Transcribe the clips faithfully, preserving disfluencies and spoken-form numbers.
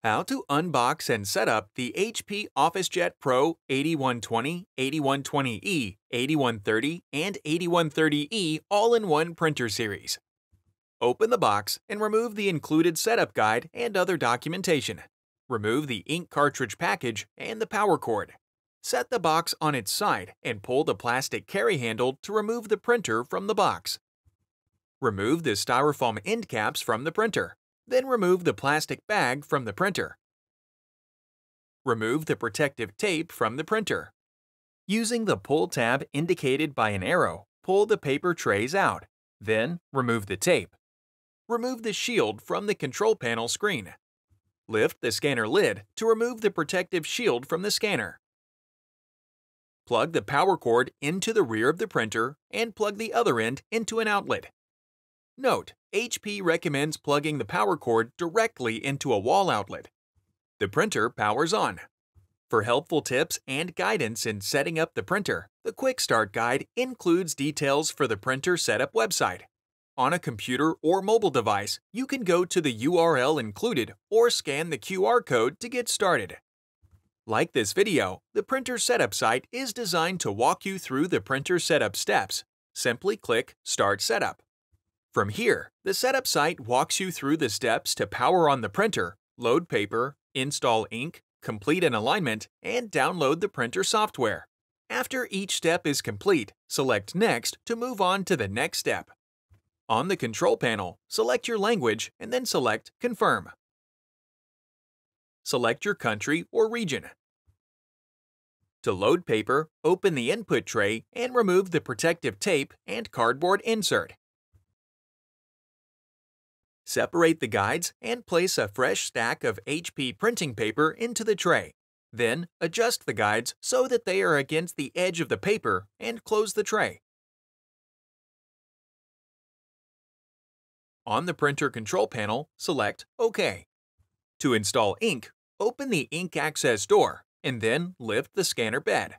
How to unbox and set up the H P Officejet Pro eighty-one twenty, eighty-one twenty E, eighty-one thirty, and eighty-one thirty E all-in-one printer series. Open the box and remove the included setup guide and other documentation. Remove the ink cartridge package and the power cord. Set the box on its side and pull the plastic carry handle to remove the printer from the box. Remove the styrofoam end caps from the printer. Then remove the plastic bag from the printer. Remove the protective tape from the printer. Using the pull tab indicated by an arrow, pull the paper trays out. Then, remove the tape. Remove the shield from the control panel screen. Lift the scanner lid to remove the protective shield from the scanner. Plug the power cord into the rear of the printer and plug the other end into an outlet. Note: H P recommends plugging the power cord directly into a wall outlet. The printer powers on. For helpful tips and guidance in setting up the printer, the Quick Start Guide includes details for the printer setup website. On a computer or mobile device, you can go to the U R L included or scan the Q R code to get started. Like this video, the printer setup site is designed to walk you through the printer setup steps. Simply click Start Setup. From here, the setup site walks you through the steps to power on the printer, load paper, install ink, complete an alignment, and download the printer software. After each step is complete, select Next to move on to the next step. On the control panel, select your language and then select Confirm. Select your country or region. To load paper, open the input tray and remove the protective tape and cardboard insert. Separate the guides and place a fresh stack of H P printing paper into the tray. Then, adjust the guides so that they are against the edge of the paper and close the tray. On the printer control panel, select OK. To install ink, open the ink access door and then lift the scanner bed.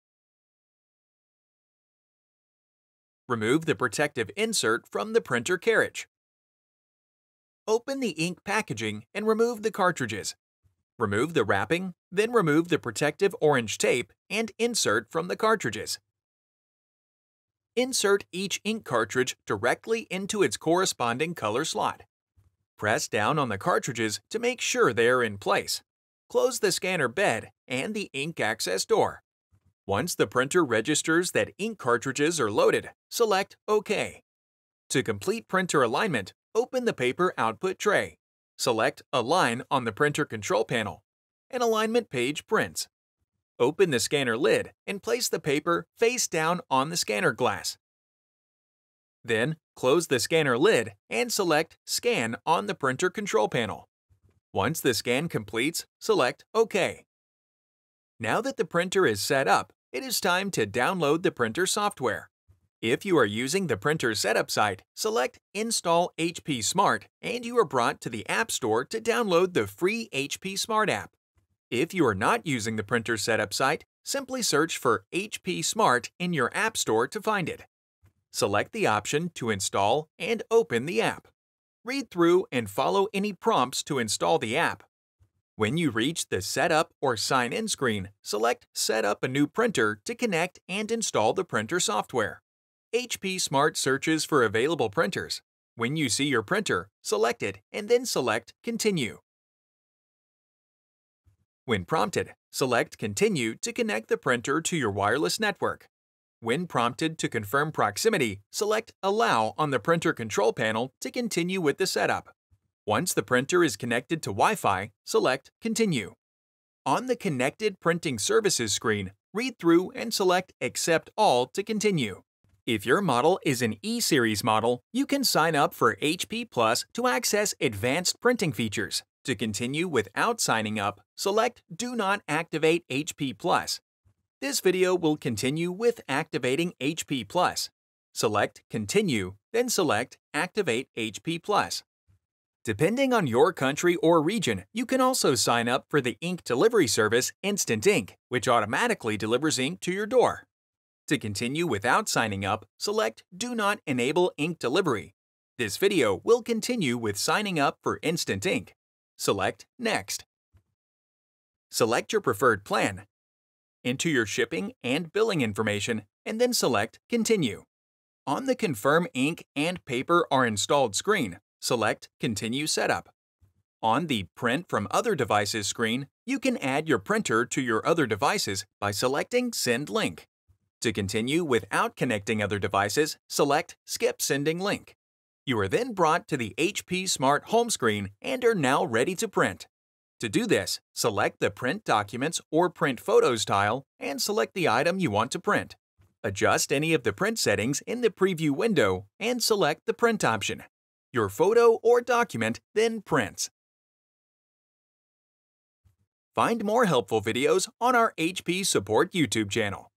Remove the protective insert from the printer carriage. Open the ink packaging and remove the cartridges. Remove the wrapping, then remove the protective orange tape and insert from the cartridges. Insert each ink cartridge directly into its corresponding color slot. Press down on the cartridges to make sure they are in place. Close the scanner bed and the ink access door. Once the printer registers that ink cartridges are loaded, select OK. To complete printer alignment, open the paper output tray. Select Align on the printer control panel. An alignment page prints. Open the scanner lid and place the paper face down on the scanner glass. Then, close the scanner lid and select Scan on the printer control panel. Once the scan completes, select OK. Now that the printer is set up, it is time to download the printer software. If you are using the printer setup site, select Install H P Smart and you are brought to the App Store to download the free H P Smart app. If you are not using the printer setup site, simply search for H P Smart in your App Store to find it. Select the option to install and open the app. Read through and follow any prompts to install the app. When you reach the Setup or Sign In screen, select Set up a new printer to connect and install the printer software. H P Smart searches for available printers. When you see your printer, select it and then select Continue. When prompted, select Continue to connect the printer to your wireless network. When prompted to confirm proximity, select Allow on the printer control panel to continue with the setup. Once the printer is connected to Wi-Fi, select Continue. On the Connected Printing Services screen, read through and select Accept All to continue. If your model is an E-Series model, you can sign up for H P Plus to access advanced printing features. To continue without signing up, select Do not activate H P Plus. This video will continue with activating H P Plus. Select Continue, then select Activate H P Plus. Depending on your country or region, you can also sign up for the ink delivery service Instant Ink, which automatically delivers ink to your door. To continue without signing up, select Do not enable ink delivery. This video will continue with signing up for Instant Ink. Select Next. Select your preferred plan. Enter your shipping and billing information, and then select Continue. On the Confirm Ink and Paper are installed screen, select Continue Setup. On the Print from Other Devices screen, you can add your printer to your other devices by selecting Send Link. To continue without connecting other devices, select Skip Sending Link. You are then brought to the H P Smart Home screen and are now ready to print. To do this, select the Print Documents or Print Photos tile and select the item you want to print. Adjust any of the print settings in the preview window and select the print option. Your photo or document then prints. Find more helpful videos on our H P Support YouTube channel.